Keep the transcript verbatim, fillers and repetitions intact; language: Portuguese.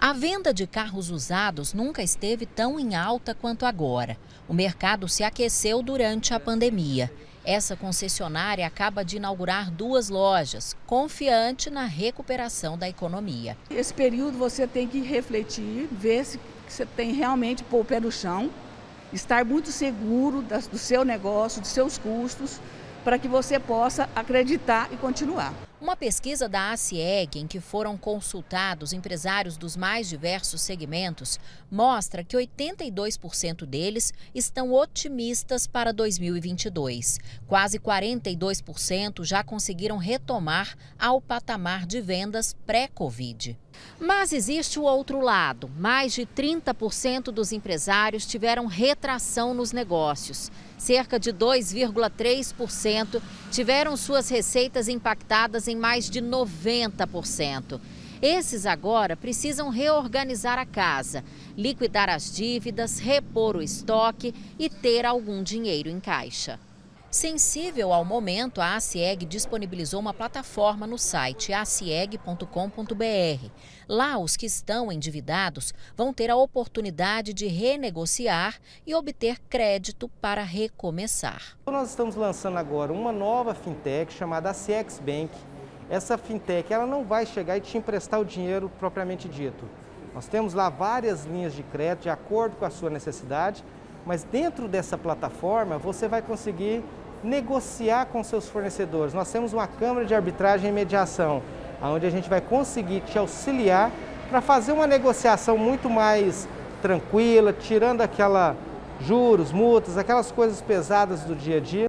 A venda de carros usados nunca esteve tão em alta quanto agora. O mercado se aqueceu durante a pandemia. Essa concessionária acaba de inaugurar duas lojas, confiante na recuperação da economia. Esse período você tem que refletir, ver se você tem realmente pôr o pé no chão, estar muito seguro do seu negócio, dos seus custos, para que você possa acreditar e continuar. Uma pesquisa da ACIEG, em que foram consultados empresários dos mais diversos segmentos, mostra que oitenta e dois por cento deles estão otimistas para dois mil e vinte e dois. Quase quarenta e dois por cento já conseguiram retomar ao patamar de vendas pré-Covid. Mas existe o outro lado. Mais de trinta por cento dos empresários tiveram retração nos negócios. Cerca de dois vírgula três por cento tiveram suas receitas impactadas em mais de noventa por cento. Esses agora precisam reorganizar a casa, liquidar as dívidas, repor o estoque e ter algum dinheiro em caixa. Sensível ao momento, a ACIEG disponibilizou uma plataforma no site acieg ponto com ponto br. Lá, os que estão endividados vão ter a oportunidade de renegociar e obter crédito para recomeçar. Nós estamos lançando agora uma nova fintech chamada ACIEX Bank. Essa fintech ela não vai chegar e te emprestar o dinheiro propriamente dito. Nós temos lá várias linhas de crédito de acordo com a sua necessidade, mas dentro dessa plataforma você vai conseguir negociar com seus fornecedores. Nós temos uma câmara de arbitragem e mediação, onde a gente vai conseguir te auxiliar para fazer uma negociação muito mais tranquila, tirando aquela juros, multas, aquelas coisas pesadas do dia a dia.